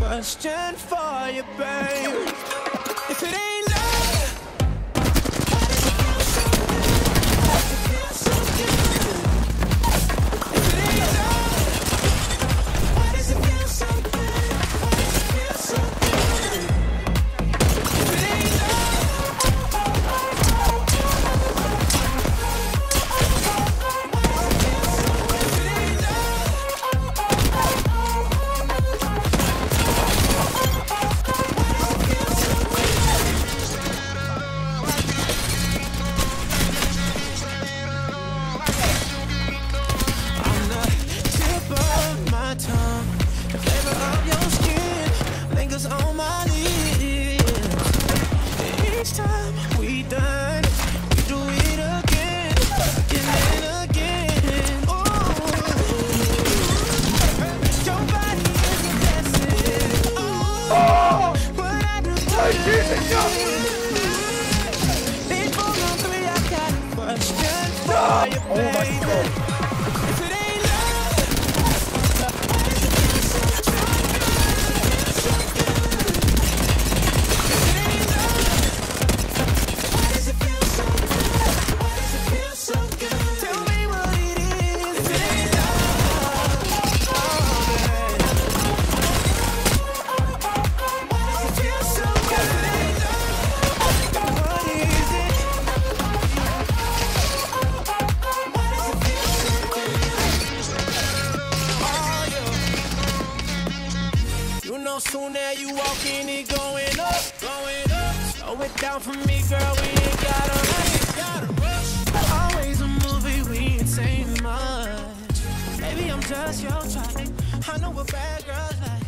question for you, babe. If it ain't love, why does it feel so good? Why does it feel so good? If it ain't love, why does it feel so good? Why does it feel so good? If it ain't love, if it ain't on my lips. Each time we done, we do it again, again and again. Ooh, your body is a blessing. Oh, what I do to you. Before I'm free, I got a question for you, baby. If it ain't love, why does it feel so true? Soon as you walk in, it going up, going up. Slow it down for me, girl, we ain't gotta rush. Always a movie, we ain't saying much. Maybe I'm just your type. I know what bad girls like.